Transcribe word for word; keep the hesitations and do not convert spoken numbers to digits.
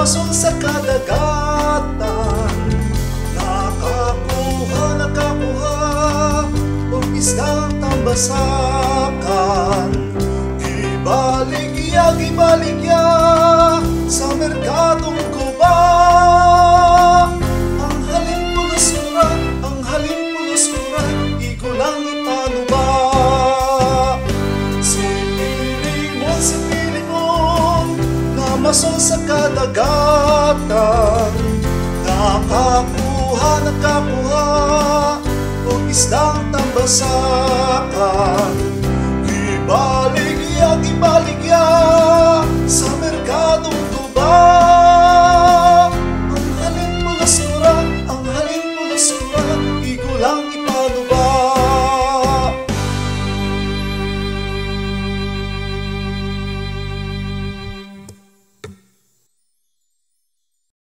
Namason sa kadagatan, nakakuha, nakakuha og isdang tambasakan. Gibaligya, gibaligya sa merkadong Guba. Ang halin pulos ura, ang halin pulos ura, igulang ipanuba. Si Pilimon, si Pilimon, namason sa kadagatan, nakakuha, nakakuha og isdang tambasakan. Gibalik